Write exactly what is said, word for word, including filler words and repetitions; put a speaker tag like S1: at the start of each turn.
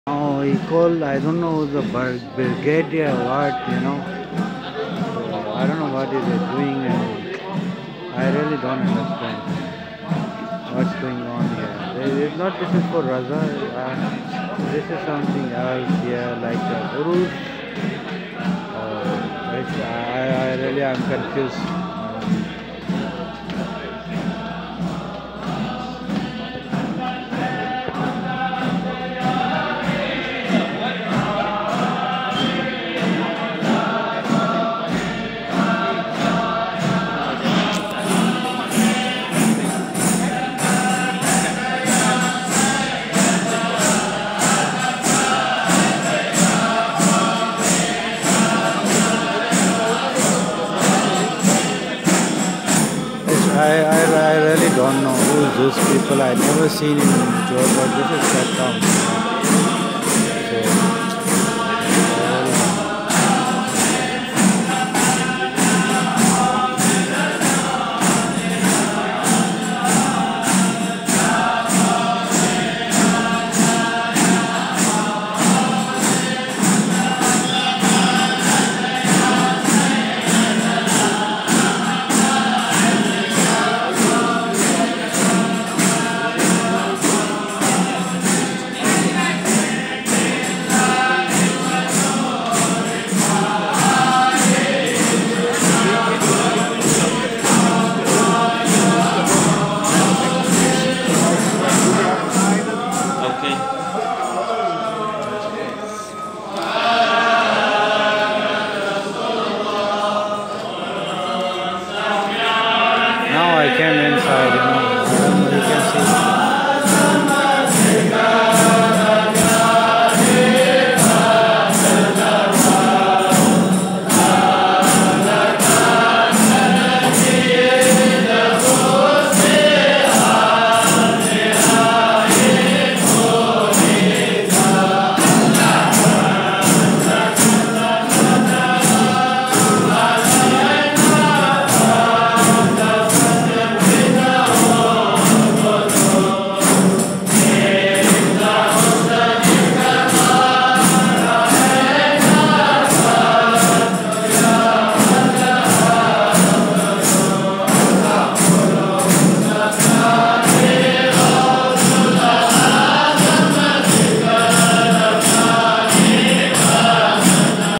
S1: Now he called, I don't know, the bur- brigadier or what, you know. So I don't know what is it doing, and I really don't understand what's going on here. There is not, this is for Raza, uh, this is something else here, like the Urus. Uh, it's, I, I really am confused. Um, Yes, I, I, I really don't know who is those people. I never seen in Johor, but this is Cape Town.